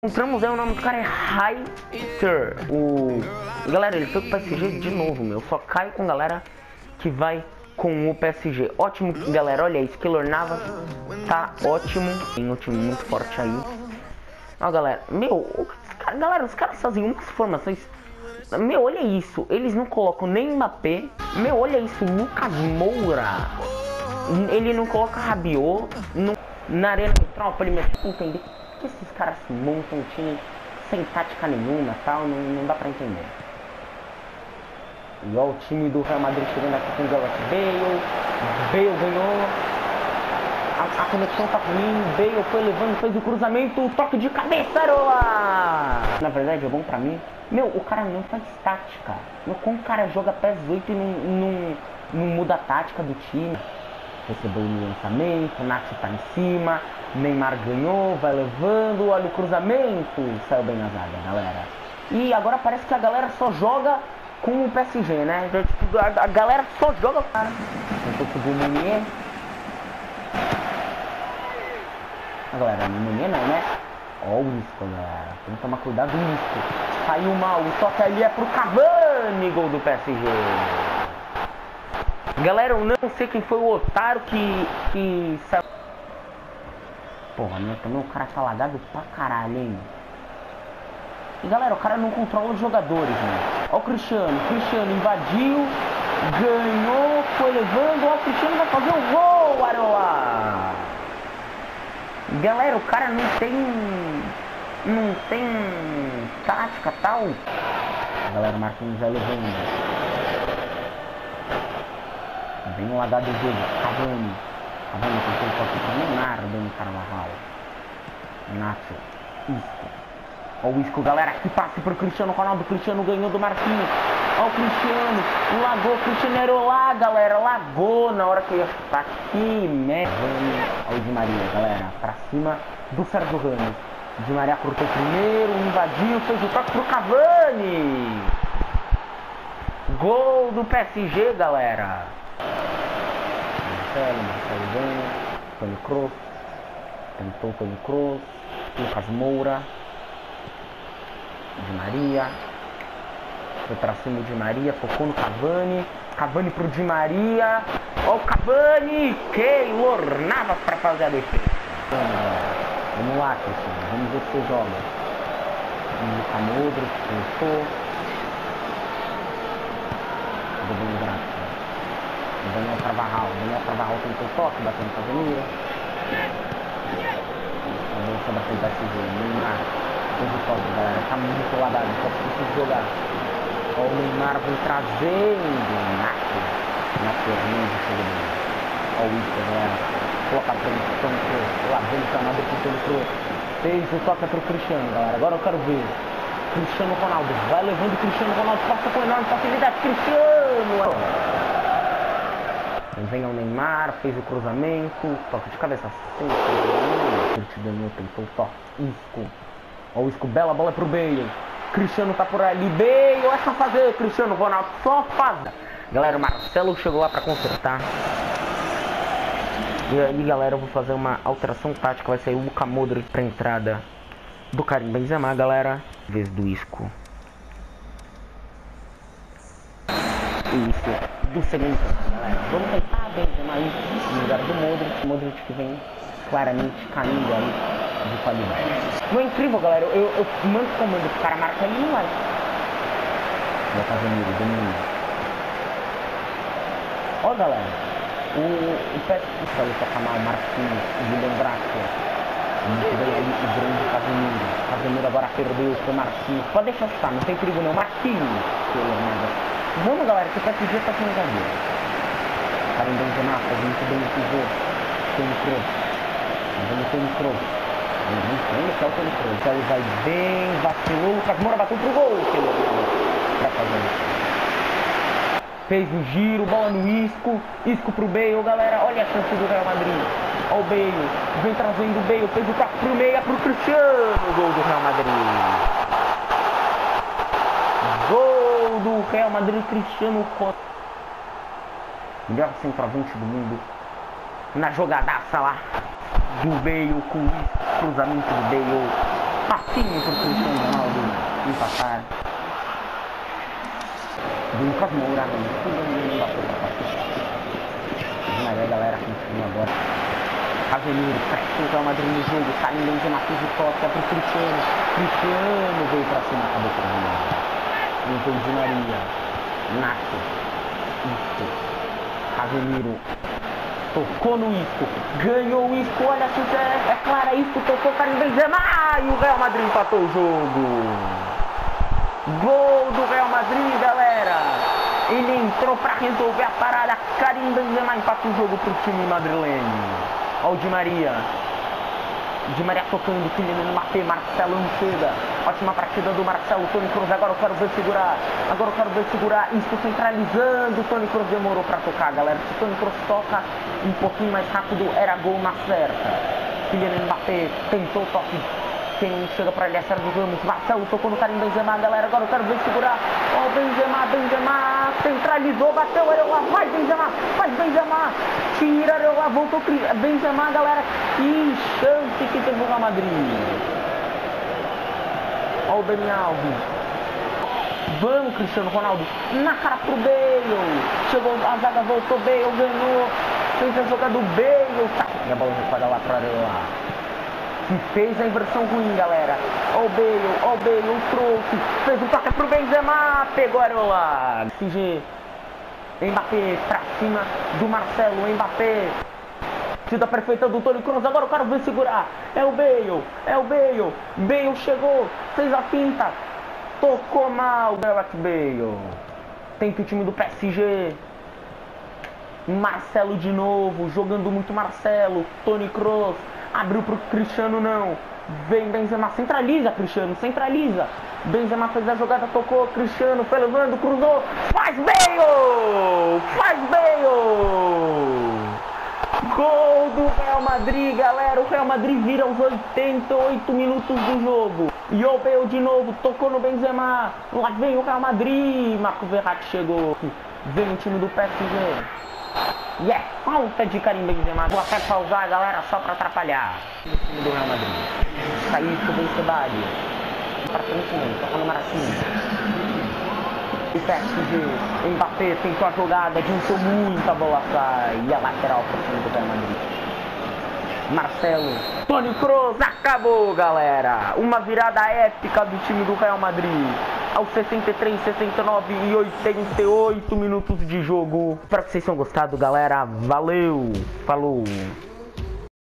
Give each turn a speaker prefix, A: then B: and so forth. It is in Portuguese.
A: Encontramos aí, o nome do cara é Reiter. Galera, ele foi com o PSG de novo, meu. Só cai com galera que vai com o PSG. Ótimo, galera. Olha isso, Keylor Navas tá ótimo. Tem um time muito forte aí. Ó, galera. Meu, galera, os caras fazem umas formações. Meu, olha isso. Eles não colocam nem Mbappé. Meu, olha isso. Lucas Moura. Ele não coloca Rabiot. Na Arena Metrópole, mas entender que esses caras montam um time sem tática nenhuma, tal, não dá pra entender. E ó, o time do Real Madrid chegando aqui com o Gareth Bale ganhou, a conexão tá ruim, Bale foi levando, fez o cruzamento, toque de cabeça, Aroa! Na verdade é bom pra mim. Meu, o cara não faz tática. Meu, como o cara joga PES 8 e não muda a tática do time. Recebeu o lançamento, o Nacho tá em cima, Neymar ganhou, vai levando, olha o cruzamento, saiu bem na zaga, galera. E agora parece que a galera só joga com o PSG, né? A galera só joga com o cara. Tentou subir o Meunier. A galera, Meunier não, né? Ó o Isco, galera. Tem que tomar cuidado do Isco. Saiu mal, o toque ali é pro Cavani, gol do PSG. Galera, eu não sei quem foi o otário que saiu. Porra, né? Também o cara tá lagado pra caralho, hein? E galera, o cara não controla os jogadores, né? Ó o Cristiano invadiu, ganhou, foi levando, ó o Cristiano vai fazer o gol, Aroa! Galera, o cara não tem tática, tal. Galera, o Marquinhos vai levando. Vem no lagado do jogo, Cavani tentou o toque pra Neymar, bem Carvajal. Nacho, Isco. Ó o Isco, galera, que passe pro Cristiano Ronaldo, Cristiano ganhou do Marquinhos. Ó o Cristiano, lagou, Cristiano era lá, galera, lagou na hora que eu ia chutar aqui, né? Ó o Di Maria, galera, pra cima do Sérgio Ramos. Di Maria cortou primeiro, invadiu, fez o toque pro Cavani. Gol do PSG, galera. Marcelo Bem, Toni Kroos, tentou Toni Kroos, Lucas Moura, Di Maria, foi pra cima o Di Maria, focou no Cavani pro Di Maria, ó o Cavani, Keylor Navas pra fazer a defesa. Vamos lá, Cristiano, vamos ver se você joga. Lucas Moura, tentou, tudo bem, graças. Daniel Carvajal tentou o toque, batendo com a Casemiro. A bolsa da frente da PSG, Neymar fez o toque, galera, tá muito lagado, só precisa jogar. Ó, o Neymar vem trazendo, Nacho Hernandes chegou bem. Ó o Isco, galera, coloca a frente, Toni Kroos, lavando o canal do Toni Kroos. Fez o toque pro Cristiano, galera, agora eu quero ver. Cristiano Ronaldo, vai levando o Cristiano Ronaldo, passa com enorme facilidade, Cristiano! Vem ao Neymar, fez o cruzamento, toque de cabeça, ele ganhou, tentou o toque, Isco, ó o Isco, bela bola pro Bale, Cristiano tá por ali, Bale, é só fazer, Cristiano Ronaldo, só faz. Galera, o Marcelo chegou lá pra consertar, e aí galera, eu vou fazer uma alteração tática, vai sair o Luka Modric pra entrada do Karim Benzema, galera, em vez do Isco. Isso, do segundo tempo, galera. Vamos tentar Benzema aí no lugar do Modric que vem claramente caindo aí de qualidade. Não é incrível, galera, eu mando o comando pro cara marca ali, mas vai fazer o domínio. Ó, galera, o PES ele toca mal, Marquinhos, o William Braco. Muito bem ali o grande Casemiro agora perdeu pro Marquinhos. Pode deixar chutar, não tem perigo não, Marquinhos. Vamos, galera, que o PSG tá sem zagueiro. Karim Benzema faz muito bem o pivô. Toni Kroos. Então ele vai bem, vacilou, Lucas Moura bateu pro gol. Pra fazer isso. Fez o giro, bola no Isco pro Bale, galera. Olha a chance do Real Madrid. Ó o Bale, vem trazendo o Bale, fez o toque pro meio, pro Cristiano. Gol do Real Madrid. Gol do Real Madrid, Cristiano Ronaldo. Melhor centroavante do mundo. Na jogadaça lá do Bale com o cruzamento do Bale. facinho pro Cristiano Ronaldo empatar. Lucas Moura, não bateu pra passar. Mas aí, galera, continua agora. Casemiro, presta o Real Madrid no jogo, sai em Benzema, fez o toque, é pro Cristiano. Cristiano veio pra cima, acabou por mim. Então Di Maria, Nacho, Isco, Casemiro, tocou no Isco, ganhou o Isco, olha se é clara, Isco tocou, Karim Benzema, e o Real Madrid empatou o jogo. Gol do Real Madrid, galera. Ele entrou pra resolver a parada, Karim Benzema empata o jogo pro time madrilenho. Olha o Di Maria. Di Maria tocando, Kylian Mbappé, Marcelo não chega. Ótima partida do Marcelo, Toni Kroos, agora eu quero ver segurar. Isco centralizando, Toni Kroos demorou pra tocar, galera. Se Toni Kroos toca um pouquinho mais rápido, era gol na certa. Kylian Mbappé tentou o toque. Quem chega pra ele é Sérgio Ramos. Marcelo tocou no Karim Benzema, galera. Agora eu quero ver segurar. Ó, Benzema centralizou, bateu, Areola, vai Benzema, tira Areola, voltou Benzema, galera. Que chance que teve o Real Madrid. Ó o Dani Alves. Vamos, Cristiano Ronaldo. Na cara pro Bale. Chegou a zaga, voltou, Bale, ganhou. Fez a jogada do Bale. E a bola recuada lá pra Areola. Que fez a inversão ruim, galera. Ó o Bale, trouxe. Fez um toque pro Benzema. Pegou a Areola. CG. Mbappé pra cima do Marcelo. Mbappé. Tida perfeita do Toni Kroos. Agora eu quero ver segurar. É o Bale. Bale chegou. Fez a finta. Tocou mal. Gareth Bale. Tenta o time do PSG. Marcelo de novo. Jogando muito Marcelo. Toni Kroos. Abriu pro Cristiano, não. Vem Benzema, centraliza, Cristiano, centraliza. Benzema fez a jogada, tocou, Cristiano foi levando, cruzou. Faz Bale! Gol do Real Madrid, galera. O Real Madrid vira aos 88 minutos do jogo. E o Bale de novo, tocou no Benzema. Lá vem o Real Madrid. Marco Verratti chegou. Vem o time do PSG. E é falta de Karim Benzema. Vou até pausar, galera, só pra atrapalhar. O time do Real Madrid. Saiu pro Bencebadio. Pra frente, toca no Maracinho. O PSG, Mbappé tentou a jogada, adiantou muito, a bola sai. E a lateral pro time do Real Madrid. Marcelo, Toni Kroos, acabou, galera. Uma virada épica do time do Real Madrid. Aos 63, 69 e 88 minutos de jogo. Espero que vocês tenham gostado, galera. Valeu, falou.